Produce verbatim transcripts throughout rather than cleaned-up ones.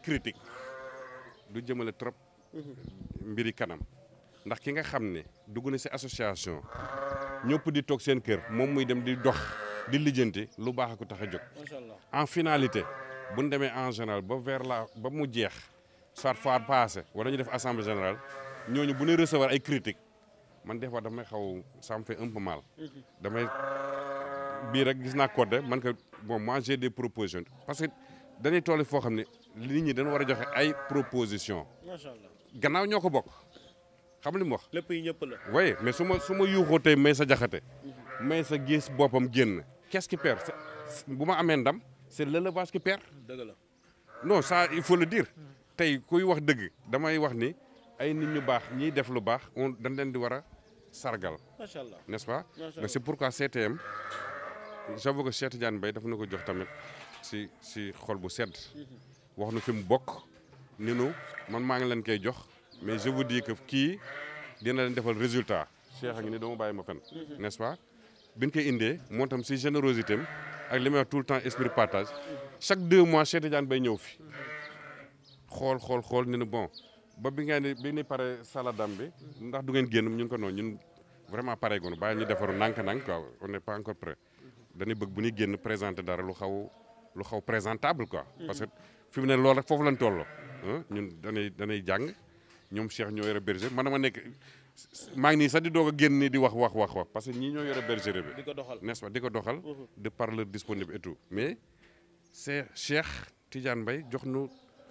critique du jëmale trop mbiri kanam ndax ki nga xam ne dugg na si association ñëpp di toog seen kër moom muy dem di dox di lijjanti lu baax a ko tax a jóg en finalité bu ñu demee en général ba vers la ba mu jeex soit fois passé wala ñu def assemblée générale ñooñu bu ñuy recevoir ay critiques man des fois damay xaw ça me fait un peu mal damay bii rek gis naa code man que bon moi j'ai des propositions parce que dañuy toll foo xam ne nit ñi dañu war a joxe ay propositions macha allah gannaaw ñoo ko bokk xam li mu wax. lépp yi ñëpp la. oui mais su ma su ma yuuxoo tey may sa jaxate may sa gis boppam génn qu'est-ce qui perd bu ma amee ndam c'est l'élevage qui perd. dëgg la non ça il faut le dire tey kuy wax dëgg damay wax ni ay nit ñu baax ñiy def lu baax on dañ leen di war a sargal. macha allah n'est-ce pas. macha allah mais c'est pourquoi C T M j'avoue que Cheikh Tidiane Mbaye dafa na ko jox tamit si si xol bu sedd wax nu fi mu bokk ni nu man maa ngi leen koy jox mais je vous dis que kii dina leen defal résultat Cheikh a ngi ni dama bàyyi ma fen n'est-ce pas bi ñu koy indee moo tam si générosité am ak li may wax tout le temps esprit partage chaque deux mois Cheikh Tidiane Mbaye ñëw fi xool xool xool ni nu bon ba bi nga ne bi ni pare saladam bi ndax du ngeen génn ñun ko noonu ñun vraiment pare goonu bàyyi ñu defaru nànk-nànk quoi on n'est pas encore prêt dañuy bëgg bu ñuy génn présenter dara lu xaw lu xaw présentable quoi parce que fi mu ne loolu rek foofu lañ toll ñun danay danay jàng ñoom Cheikh ñoo yore bergerie man dama nekk maa ngi nii sax di doog a génn nii di wax wax wax wax parce que ñii ñoo yore bergerie bi di ko doxal n'est-ce pas di ko doxal de par leur disponible et tout mais c'est Cheikh Tidiane Mbaye jox nu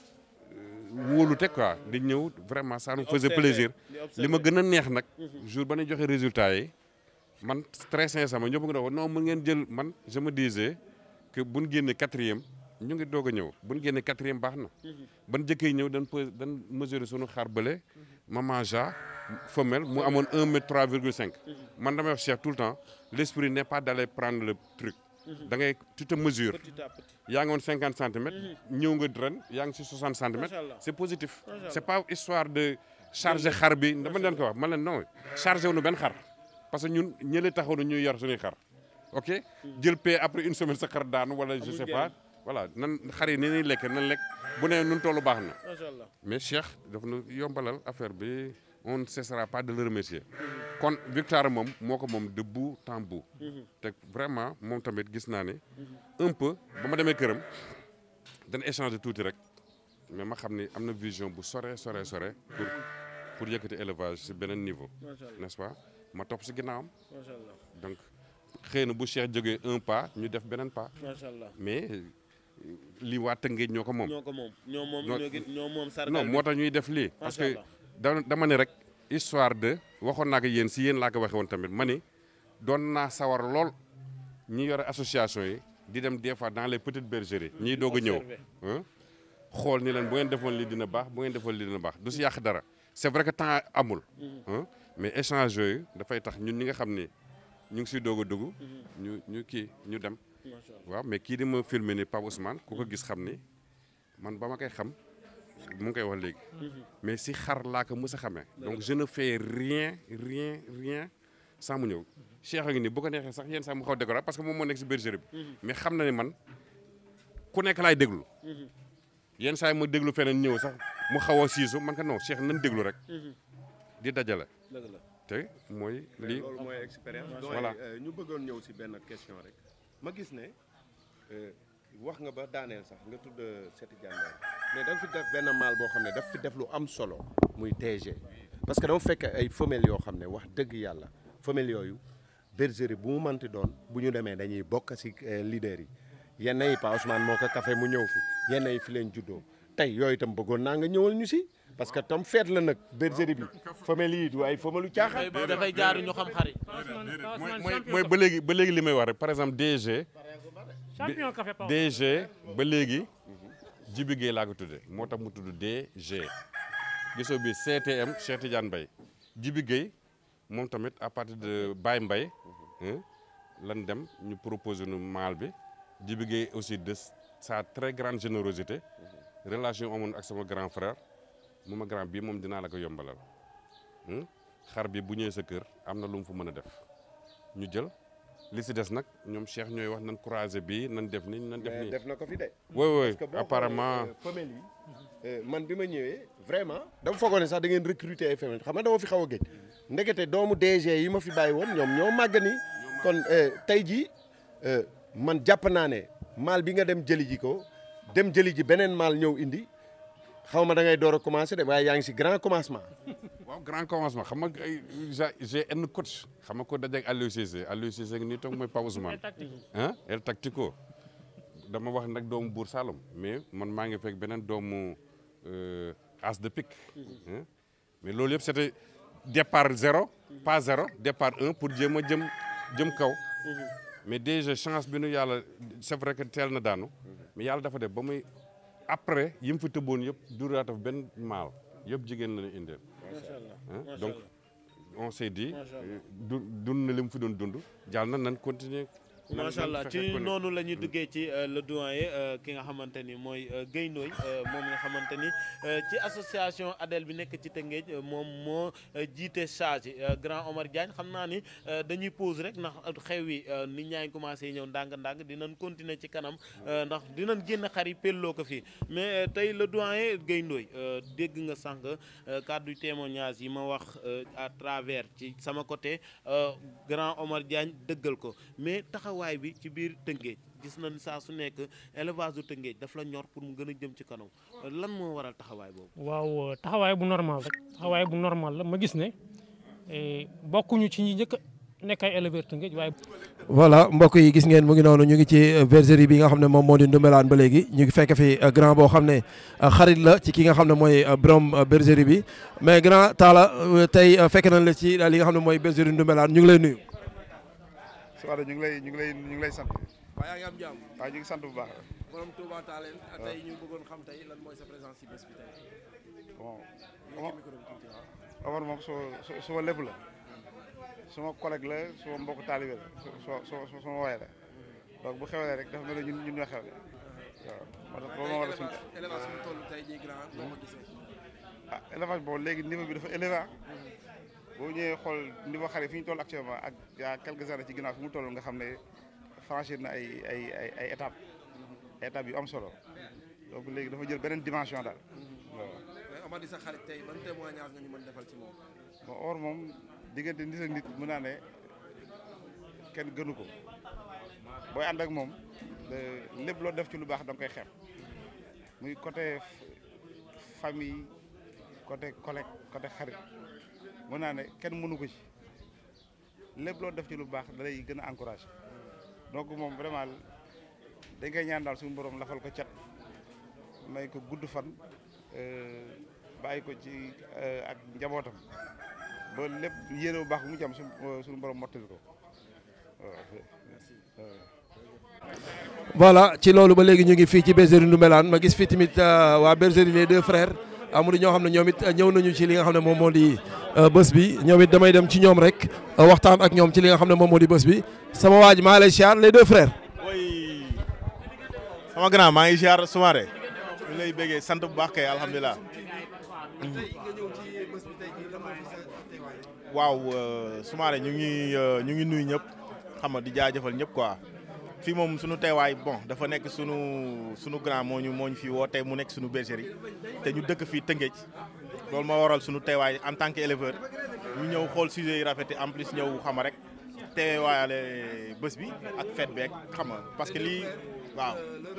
wóolu teg quoi di ñëw vraiment ça nous faisait plaisir li ma gën a neex nag jour ba ñu joxe résultat yi man très sincèrement ñëpp nga doon non mën ngeen jël man je me disais que bu ñu génnee quatrième ñu ngi doog a ñëw bu ñu génnee quatrième baax na. ban jëkkee ñëw dañ po dañ mesurer sunu xar bële maman ja femelle mu amoon un mètre trois virgule cinq. man damay wax Cheikh tout le temps l'esprit n'est pas d'aller prendre le truc. da ngay tu te mesures. yaa ngi woon cinquante centimètres. ñëw nga ren yaa ngi si soixante centimètres. c'est positif. c'est pas histoire de charger xar bi dama leen ko wax man leen non chargé wu ñu benn xar. parce que ñun ñële taxaw na ñuy yor suñuy xar ok jël paie après une semaine sa xar daanu wala je sais pas voilà nan xar yi ni ñuy lekk nan lekk bu nee nun tollu baax na mais Cheikh daf na yombalal affaire bi on ne cessera pas de le remercier kon victoire moom moo ko moom de bout en bout te vraiment moom tamit gis naa ne un peu ba ma demee këram dana échanger tuuti rek mais ma xam ni am na vision bu sore sore sore pour pour yëkkati élevage si beneen niveau n'est-ce pas ma topp si ginnaawam. macha allah donc xëy na bu Cheikh jógee un pas ñu def beneen pas. macha allah mais lii waa Tëngéej ñoo ko moom. ñoo ko moom ñoo moom ñoo moom sargal non moo tax ñuy def lii. parce que da dama ne rek histoire de waxoon naa ko yéen si yéen laa ko waxee woon tamit ma ni doon naa sawar lool ñi yore association yi di dem des fois dans les petites bergeries. ñiy doog a ñëw. xool ni leen bu ngeen defoon lii dina baax bu ngeen defoon lii dina baax du si yàq dara c'est vrai que temps amul. mais échange yooyu dafay tax ñun ñi nga xam ni ñu ngi siy doog a dugg. ñu ñu kii ñu dem. waaw mais kii di ma filmer ni Pape Ousmane ku ko gis xam ni man ba ma koy xam mu ngi koy wax léegi. mais si xar laa ko mës a xamee. donc je ne fais rien rien rien sans mu ñëw. Cheikh a ngi nii bu ko neexee sax yenn saa mu xaw décorer parce que moom moo nekk si bergerie bi. mais xam na ne man ku nekk laay déglu. yenn saa yi ma déglu feneen ñëw sax mu xaw a siisu man ka non Cheikh nañ déglu rek. di dajale. dëgg la te mooy lii loolu mooy expérience. voilà ñu bëggoon ñëw si benn question rek ma gis ne wax nga ba daaneel sax nga tudd Cheikh Tidiane Mbaye mais da nga fi def benn maal boo xam ne daf fi def lu am solo muy T G parce que dama fekk ay femelles yoo xam ne wax dëgg yàlla femelles yooyu bergerie bu mu mënti doon bu ñu demee dañuy bokk si leader yi yenn yi Pa Ousmane moo ko café mu ñëw fi yenn yi fi leen juddoo tey yooyu itam bëggoon naa nga ñëwal ñu si. parce que tam feet la nag bergerie bi femelle yi du ay femelle lu caaxaan. dafay jaar ñu xam xari. mooy mooy ba léegi ba léegi li may wax rek par exemple D G. champion café D G ba léegi. Djibi Gueye laa ko tuddee moo tax mu tudd D G. gisoo bi C T M Cheikh Tidiane Mbaye Djibi Gueye moom tamit à partir de Baye Mbaye lan dem ñu proposer nu maal bi Djibi Gueye aussi de sa très grande générosité relation amoon ak sama grand frère. mu ma grand bii moom dinaa la ko yombalal xar bi bu ñëwee sa kër am na lu mu fa mën a def ñu jël li si des nag ñoom Cheikh ñooy wax nan croiser bi nan def ni nan def mais nii. def na ko fi de. oui oui parce que boo apparemment xoolee, femelle yi man bi ma ñëwee vraiment dama foogoon ne sax da ngeen recruter ay femelle xam nga dama fi xaw a géej ndekete doomu D G yi ma fi bàyyi woon ñoom ñoo màgg ni kon tey jii man jàpp naa ne maal bi nga dem jëli ji ko dem jëli ji beneen maal ñëw indi xaw ma da ngay door a commencé de waaye yaa ngi si grand commencement. waaw grand commencement xam nga ay j'ai un coach xam nga ko dajeeg Aliou Cissé Aliou Cissé nii toog mooy Pape Ousmane ah El Tactico dama wax nag doomu Buur Saloum mais man maa ngi fekk beneen doomu As de Pique mais loolu yëpp c'était départ zéro pas zéro départ un pour jéem a jëm jëm kaw mais déjà chance bi nu yàlla c'est vrai que teel na daanu mais yàlla dafa def ba muy après yi mu fi tëbboon yëpp duraataf benn maal yëpp jigéen la ñu indeel donc on s'est dit du dund na li mu fi doon dund jàll na nan continuer macha allah ci noonu la ñuy duggee ci le doyen ki nga xamante ni mooy Guèye Ndoye moom nga xamante ni ci association ADEL bi nekk ci Tëngéej moom moo jiite chargé grand Omar Diagne xam naa ni dañuy pause rek ndax xew wi nit ñaa ngi commencé ñëw ndànk-ndànk dinañ continuer ci kanam ndax dinañ génn xar yi pelloo ko fii mais tey le doyen Guèye Ndoye dégg nga sànq kàddu témoignage yi ma wax à travers ci sama côté grand Omar Diagne dëggal ko mais taxaw waay bi ci biir Tëngéej gis nañ saa su nekk élevage du Tëngéej daf la ñor pour mu gën a jëm ci kanam lan moo waral taxawaay boobu. waaw taxawaay bu normal rek taxawaay bu normal la ma gis ne bokkuñu ci ñi njëkk a nekk ay éleveur Tëngéej waaye. voilà mbokk yi gis ngeen mu ngi noonu ñu ngi ci bergerie bi nga xam ne moom moo di Ndoumbelane ba léegi ñu ngi fekk fi grand boo xam ne xarit la ci ki nga xam ne mooy borom bergerie bi mais grand Talla tey fekk nañ la ci li nga xam ne mooy bergerie Ndoumbelane ñu ngi lay nuyu. waaw ñu ngi lay ñu ngi lay ñu ngi lay sant. waaw yaa ngi am jàmm. waaw ñu ngi sant bu baax. borom Touba Talent tey ñu bëggoon xam tey lan mooy sa présence ci bés bi tey. bon Omar moom soo suma lépp la suma collègue la suma mbokk taalibe la soo soo suma waay la donc bu xewlee rek dafa mel ni ñun ñun ñoo xewle waaw moo tax loolu moo war a suñu. élevage bi toll tey jii grand boo ko gisee. ah élevage boobu léegi niveau bi dafa élevé boo ñëwee xool niveau xar yi fi ñu toll actuellement ak il y a quelques années ci ginnaaw fi mu toll nga xam ne franchir na ay ay ay ay étapes ay étapes yu am solo donc léegi dafa jël beneen dimension daal waaw. mais Omar di sa xarit tey ban témoignage nga ñu mën defal ci moom. bon or moom diggante nit ak nit mën naa ne kenn gënu ko booy ànd ak moom lépp loo def ci lu baax da nga koy xeeb muy côté famille côté collègue côté xarit. mën naa ne kenn mënu ko ci lépp loo def ci lu baax da lay gën a encouragé donc moom vraiment dañ koy ñaan daal suñu borom lafal ko cat may ko gudd fan bàyyi ko ci ak njabootam ba lépp yéene bu baax bu mu ci am suñu borom mottali ko waaw. voilà ci loolu ba léegi ñu ngi fii ci bergerie Ndoumbelane ma gis fii tamit waa bergerie les deux frères. amul ñoo xam ne ñoom it ñëw nañu ci li nga xam ne moom moo di bés bi ñoom it damay dem ci ñoom rek waxtaan ak ñoom ci li nga xam ne moom moo di bés bi sama waa ji maa lay siyaar les deux frères. oui sama grand maa ngi siyaar Soumaré ñu lay bëggee sant bu baax kay alhamdulilah. waaw Soumaré ñu ngi ñu ngi nuyu ñëpp xam nga di jaajëfal ñëpp quoi. fii moom suñu teewaay bon dafa nekk sunu sunu grand moo ñu moo ñu fi woo tey mu nekk sunu bergerie te ñu dëkk fii Tëngéej loolu moo waral sunu teewaay en tant que éleveur ñu ñëw xool sujet yi rafet en plus ñëw xama rek teewaayale bés bi ak fête beeg xam nga parce que lii waaw.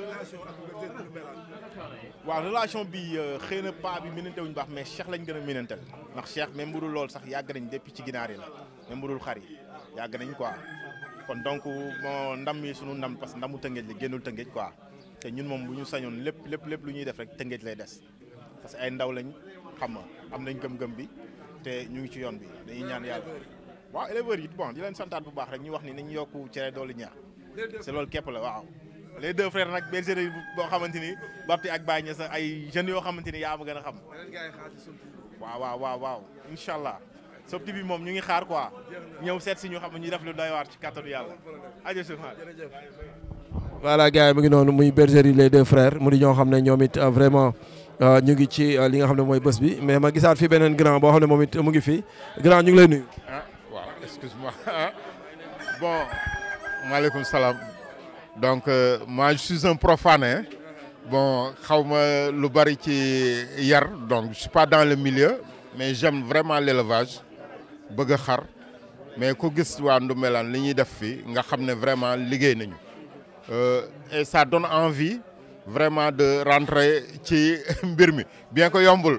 waaw relation bi xëy na pas bi minante wuñu baax mais Cheikh lañ gën a minantel ndax Cheikh même bu dul loolu sax yàgg nañ depuis ci ginaar yi la même bu dul xar yi yàgg nañ quoi. kon donc moo ndam yi sunu ndam parce que ndamu Tëngéej la génnul Tëngéej quoi te ñun moom bu ñu sañoon lépp lépp lépp lu ñuy def rek Tëngéej lay des parce que ay ndaw lañ xam nga am nañ gëm-gëm bi te ñu ngi ci yoon bi dañuy ñaan yàlla. waaw éleveurs yi bon di leen santaat bu baax rek ñu wax ni nañ yokku cere doolu ñaax c'est loolu képp la waaw. les deux frères nag bergerie boo xamante ni Barti ak Baye Niass ay jeunes yoo xamante ni yaa ma gën a xam. waaw waaw waaw waaw incha allah. Sope T V moom ñu ngi xaar quoi ñëw seet si ñu xam ne ñu def lu doy waar ci kattanu yàlla ajo si jërëjëf. voilà gars yi mu ngi noonu muy bergerie les deux frères mu di ñoo xam ne ñoom it vraiment ñu ngi ci li nga xam ne mooy bés bi mais ma gisaat fi beneen grand boo xam ne moom it mu ngi fi grand ñu ngi lay nuyu. ah waaw excuse-moi bon maaleykum salaam. Donc euh, moi je suis un profane hein. Bon xaw ma lu bari ci yar donc je suis pas dans le milieu mais j'aime vraiment l'élevage bëgg a xar mais ku gis waa Ndoumbelane li ñuy def fii nga xam ne vraiment liggéey nañu et ça donne envie vraiment de rentrer ci mbir mi bien que yombul.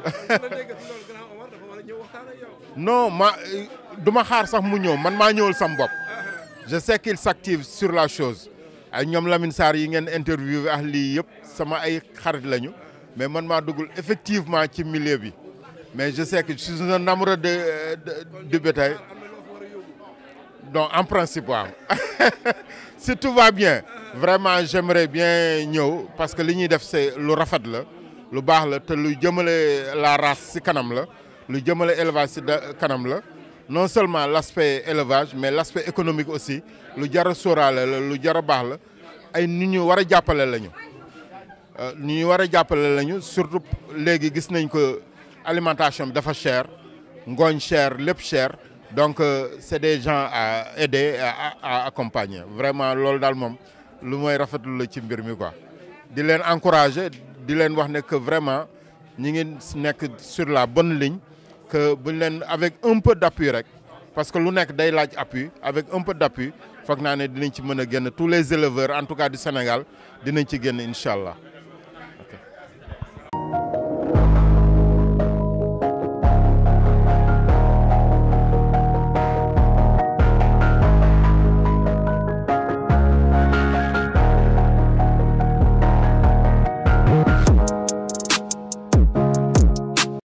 Non ma du ma xaar sax mu ñëw man maa ñëwul sam bopp je sais qu'il s'active sur la chose ay ñoom Lamine Sarr yi ngeen interviewé ak lii yëpp sama ay xarit lañu mais man maa duggul effectivement ci milieu bi mais je sais que je suis un amoureux de, de du bétail donc en principe waaw si tout va bien vraiment j'aimerais bien ñëw parce que li ñuy def c'est lu rafet la lu baax la te lu jëmale la race ci kanam la lu jëmale élevage ci kanam la non seulement l'aspect élevage mais l'aspect économique aussi lu jar a sóoraale la lu jar a baax la ay nit ñu war a jàppale lañu nit ñu war a jàppale lañu surtout léegi gis nañ ko alimentation bi dafa cher ngooñ cher lépp cher donc c'est des gens à aider à, à accompagner vraiment loolu daal moom lu mooy rafetlu la ci mbir mi quoi di leen encourager di leen wax ne que vraiment ñi ngi nekk sur la bonne ligne que buñ leen avec un peu d'appui rek parce que lu nekk day laaj appui avec un peu d'appui foog naa ne dinañ ci mën a génn tous les éleveurs en tout cas du Sénégal dinañ ci génn incha allah.